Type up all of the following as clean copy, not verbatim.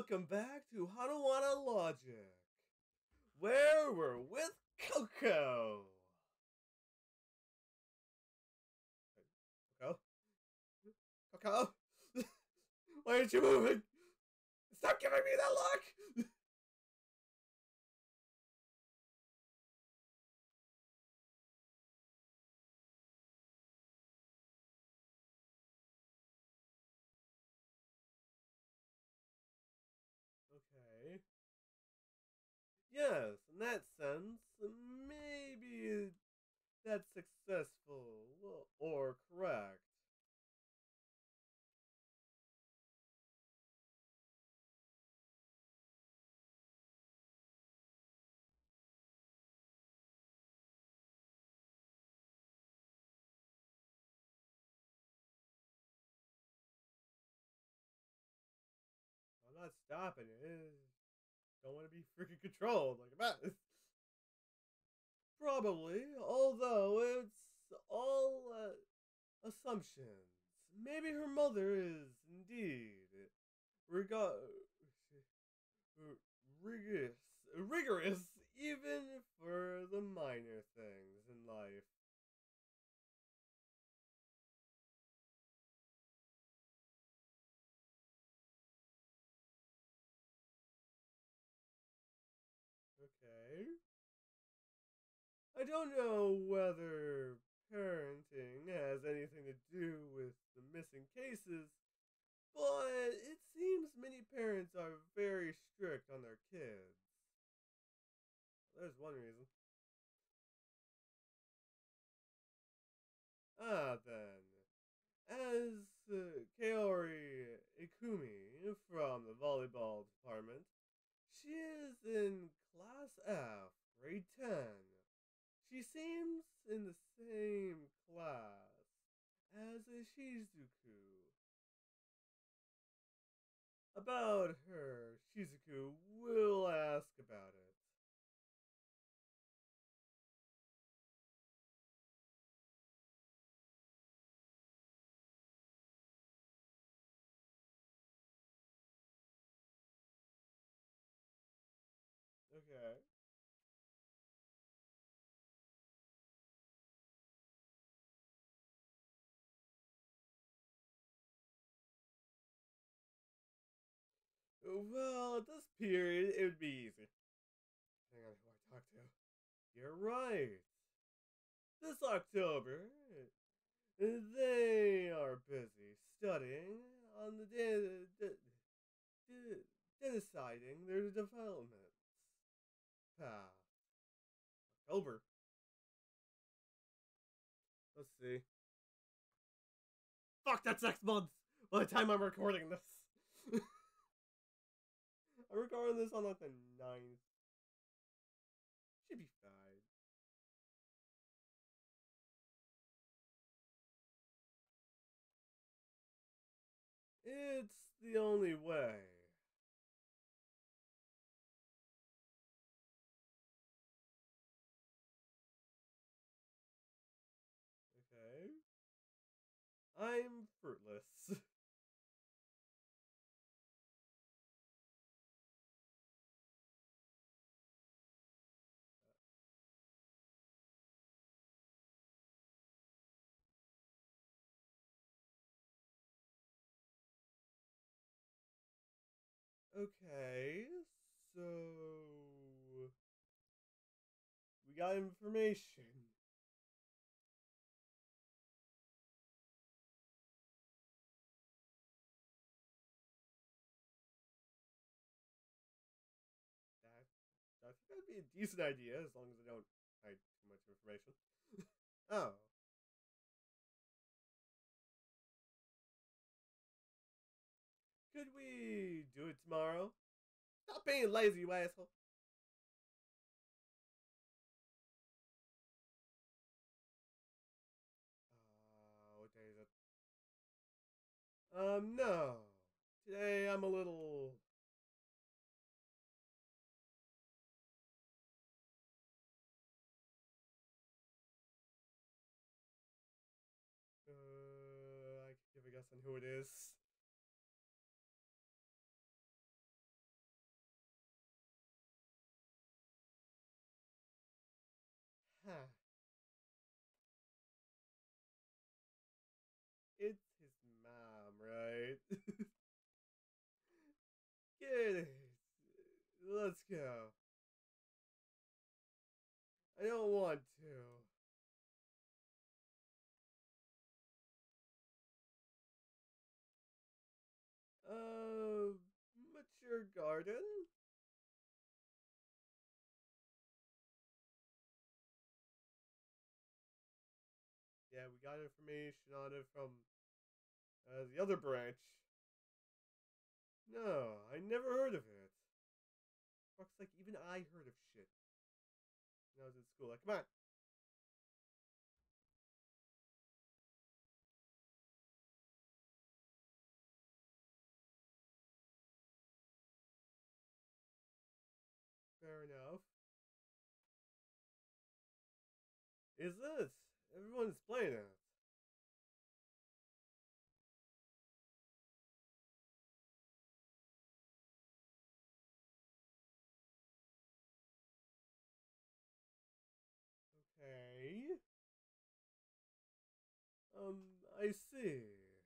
welcome back to Hanawana Logic, where we're with Coco. Coco? Coco? Why aren't you moving? Stop giving me that look! Okay. Yes, in that sense, maybe that's successful or correct. I'm not stopping it. Don't want to be freaking controlled like a mess. Probably, although it's all assumptions. Maybe her mother is indeed rega- rigorous, rigorous even for the minor things in life. Okay. I don't know whether parenting has anything to do with the missing cases, but it seems many parents are very strict on their kids. There's one reason. Then. As Kaori Ikumi from the volleyball department, she is in Class F, grade 10. She seems in the same class as Shizuku. About her, Shizuku will ask about it. Okay. Well, at this period, it would be easy. Depending on who I talk to. You're right. This October, they are busy studying on the deciding their development path. October. Let's see. Fuck, that's next month. By the time I'm recording this, I'm recording this on like the 9th. Should be fine. It's the only way. Okay. I'm fruitless. Okay, so we got information. That I think that'd be a decent idea as long as I don't hide too much information. Oh, could we do it tomorrow? Stop being lazy, you asshole. What day is it? No. Today I'm a little. I can give a guess on who it is. Huh. It's his mom, right? Get it. Let's go. I don't want to. Uh, Mature garden? Yeah, we got information on it from the other branch. No, I never heard of it. Fuck's like, even I heard of shit when I was in school. Like, come on. Fair enough. Is this? Everyone's playing it. Okay. I see.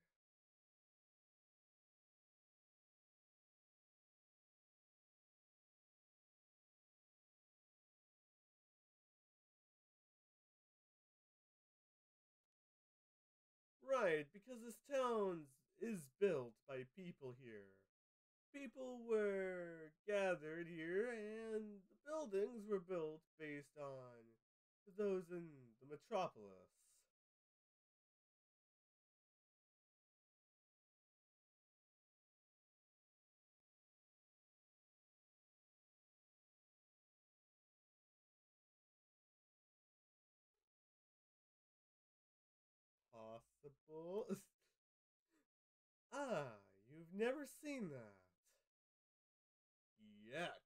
Right, because this town is built by people here. People were gathered here, and the buildings were built based on those in the metropolis. Possible. Ah, you've never seen that. Yet.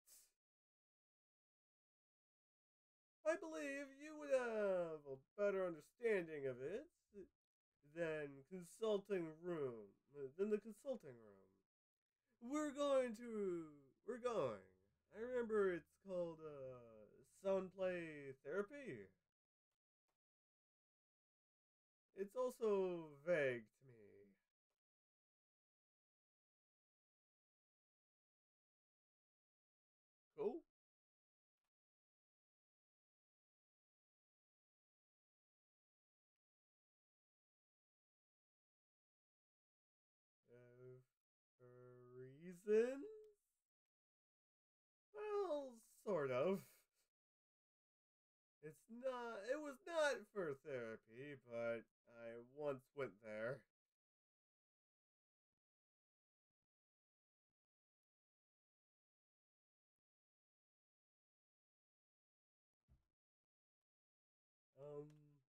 I believe you would have a better understanding of it than consulting room than the consulting room. We're going to we're going. I remember it's called sound play therapy. It's also vague to me. Cool. For reasons? Well, sort of. It was not for therapy, but I once went there. Um,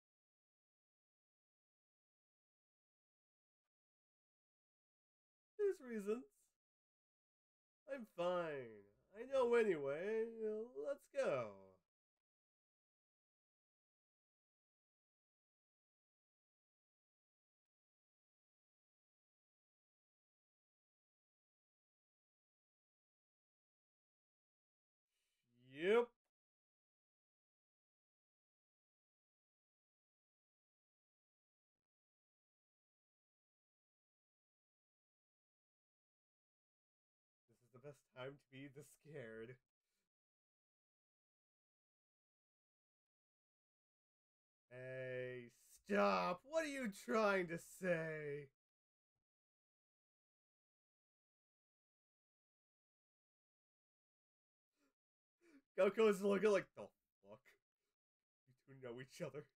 there's reasons. I'm fine. I know anyway. Let's go. Yep. This is the best time to be this scared. Hey, stop! What are you trying to say? Goku's looking like the fuck. You two know each other.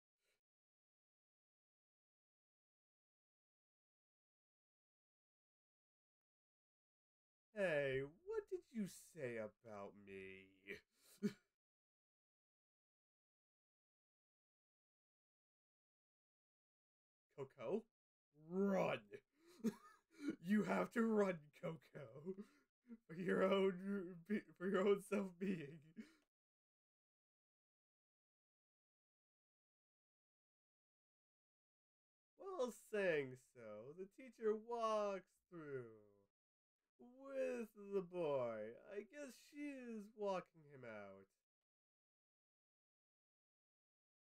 Hey, what did you say about me? Coco, run! You have to run, Coco, for your own self being. While saying so, the teacher walks through with the boy. I guess she is walking him out.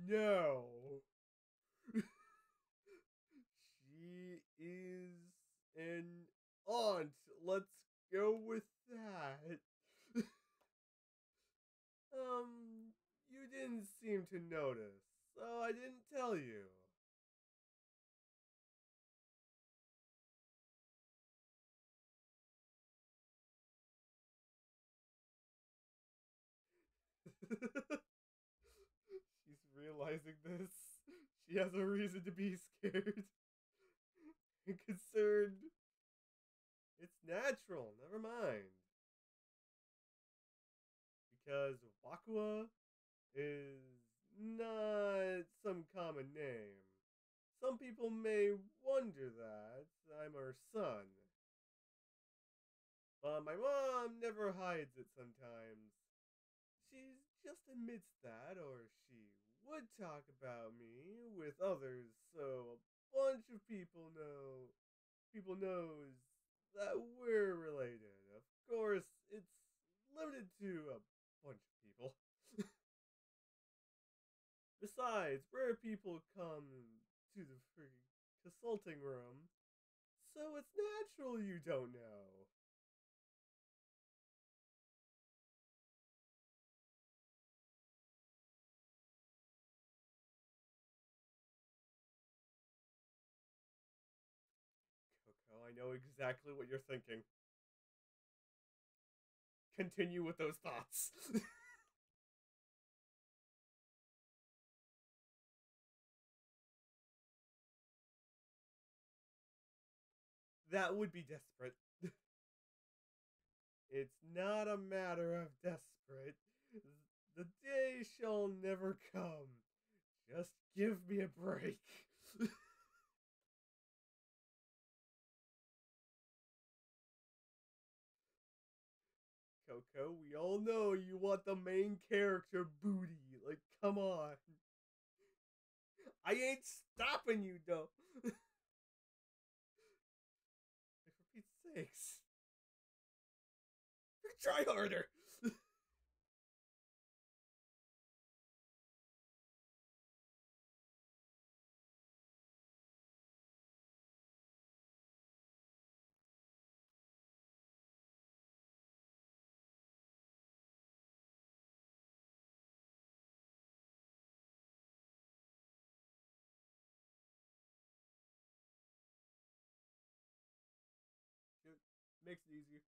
No. She is an aunt. Let's go with that. You didn't seem to notice, so I didn't tell you. She's realizing this. She has a reason to be scared and concerned. It's natural, never mind. Because Wakua is not some common name. Some people may wonder that I'm her son. But my mom never hides it sometimes. She just admits that, or she would talk about me with others, so a bunch of people knows that we're related. Of course, it's limited to a bunch of people. Besides, rare people come to the free consulting room, so it's natural you don't know. Coco, I know exactly what you're thinking. Continue with those thoughts. That would be desperate. It's not a matter of desperate. The day shall never come. Just give me a break. Coco, we all know you want the main character booty. Like, come on. I ain't stopping you, though. Like, for Pete's sakes. Try harder. It makes it easier.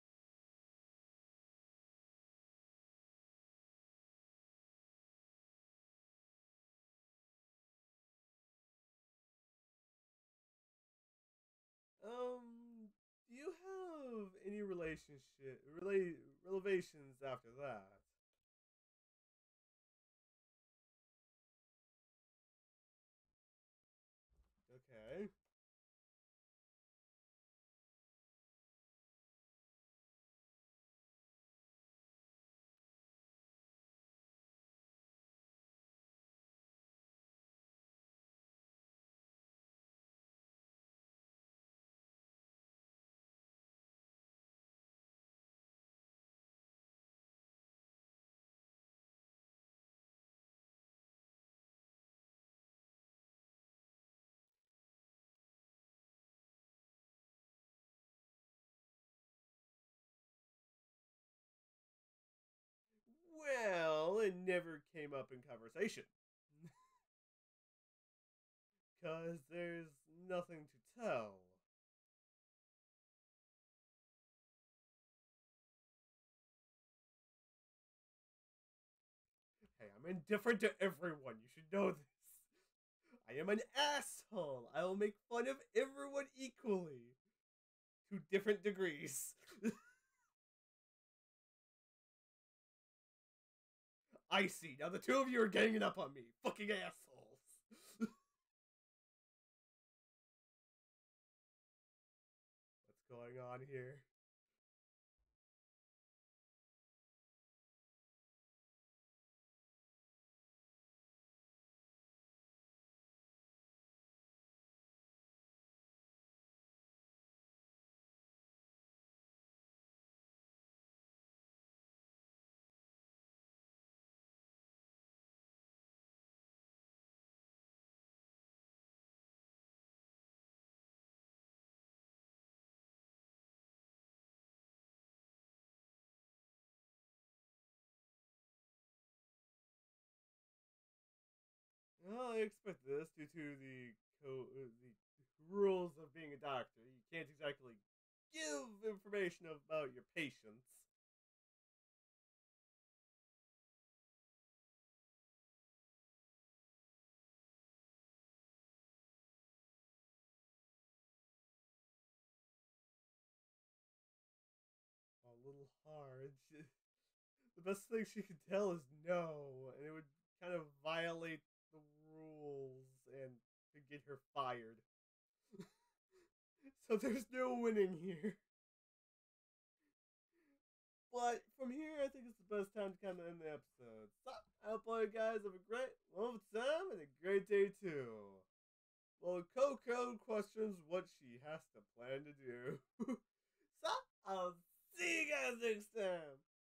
Do you have any relevations after that? Okay. Well, it never came up in conversation. Because there's nothing to tell. Hey, I'm indifferent to everyone. You should know this. I am an asshole. I will make fun of everyone equally. To different degrees. I see. Now the two of you are ganging up on me. Fucking assholes. What's going on here? Well, I expect this due to the rules of being a doctor. You can't exactly give information about your patients. A little hard. The best thing she could tell is no, and it would kind of violate the rules and could get her fired. So there's no winning here. But from here, I think it's the best time to kind of end the episode. So, I hope all you guys have a great, wonderful time and a great day too. Well, Coco questions what she has to plan to do. So, I'll see you guys next time.